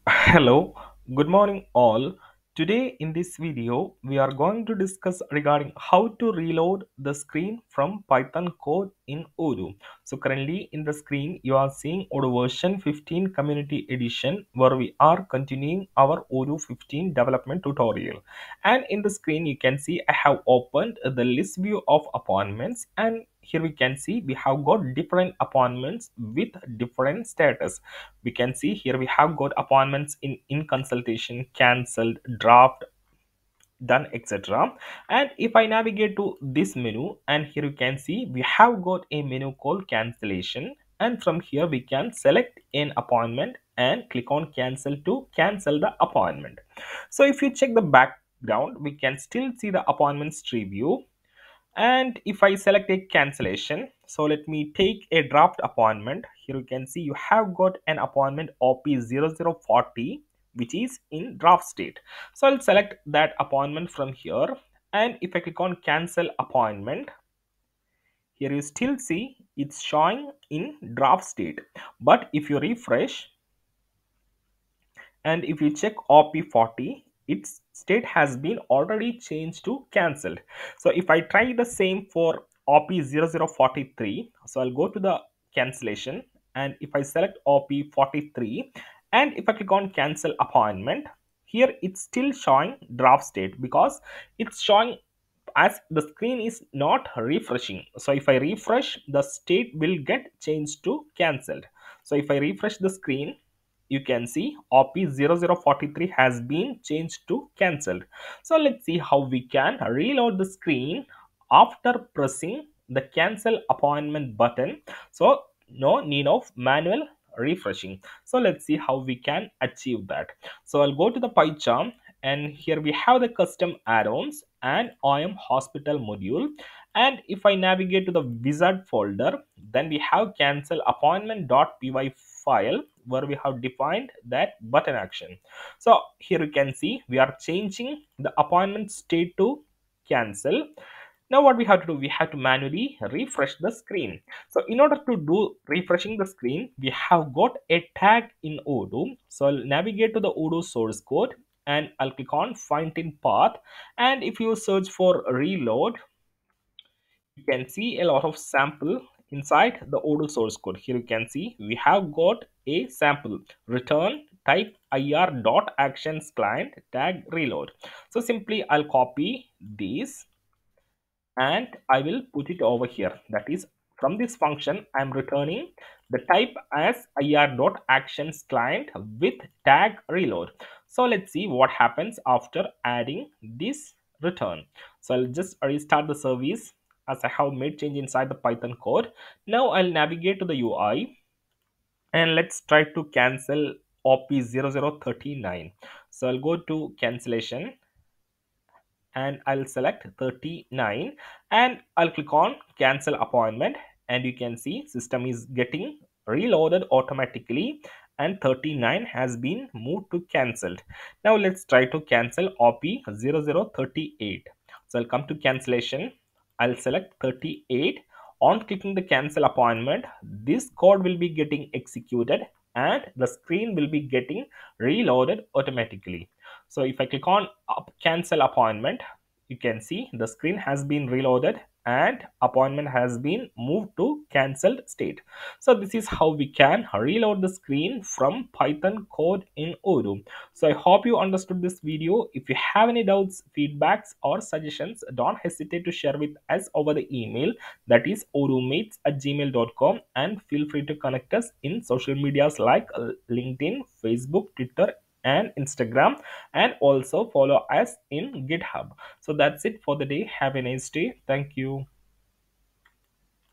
Hello, good morning all. Today in this video we are going to discuss regarding how to reload the screen from Python code in Odoo. So currently in the screen you are seeing Odoo version 15 community edition where we are continuing our Odoo 15 development tutorial. And in the screen you can see I have opened the list view of appointments, and here we can see we have got different appointments with different status. We can see here we have got appointments in consultation, cancelled, draft, done, etc. And if I navigate to this menu, and here you can see we have got a menu called cancellation, and from here we can select an appointment and click on cancel to cancel the appointment. So if you check the background, we can still see the appointments tree view. And if I select a cancellation, so let me take a draft appointment. Here you can see you have got an appointment OP0040 which is in draft state. So I'll select that appointment from here, and if I click on cancel appointment, here you still see it's showing in draft state. But if you refresh and if you check OP40, its state has been already changed to cancelled. So if I try the same for OP0043, so I'll go to the cancellation, and if I select OP43 and if I click on cancel appointment, here it's still showing draft state because it's showing as the screen is not refreshing. So if I refresh, the state will get changed to cancelled. So if I refresh the screen, you can see OP0043 has been changed to cancelled. So let's see how we can reload the screen after pressing the cancel appointment button. So no need of manual refreshing. So let's see how we can achieve that. So I'll go to the PyCharm, and here we have the custom add-ons and IAM hospital module. And if I navigate to the wizard folder, then we have cancel appointment.py file where we have defined that button action. So here you can see we are changing the appointment state to cancel. Now what we have to do, we have to manually refresh the screen. So in order to do refreshing the screen, we have got a tag in Odoo. So I'll navigate to the Odoo source code, and I'll click on find in path, and if you search for reload, you can see a lot of sample inside the Odoo source code. Here you can see we have got a sample return type ir dot actions client tag reload. So simply I'll copy these and I will put it over here. That is, from this function I'm returning the type as ir.actions client with tag reload. So let's see what happens after adding this return. So I'll just restart the service as I have made change inside the Python code. Now I'll navigate to the UI, and let's try to cancel OP0039. So I'll go to cancellation and I'll select 39, and I'll click on cancel appointment, and you can see system is getting reloaded automatically and 39 has been moved to cancelled. Now let's try to cancel OP0038. So I'll come to cancellation, I'll select 38. On clicking the cancel appointment, this code will be getting executed and the screen will be getting reloaded automatically. So if I click on cancel appointment, you can see the screen has been reloaded and appointment has been moved to cancelled state. So this is how we can reload the screen from Python code in Odoo. So I hope you understood this video. If you have any doubts, feedbacks or suggestions, don't hesitate to share with us over the email, that is odoomates@gmail.com, and feel free to connect us in social medias like LinkedIn, Facebook, Twitter and Instagram, and also follow us in GitHub. So that's it for the day. Have a nice day. Thank you.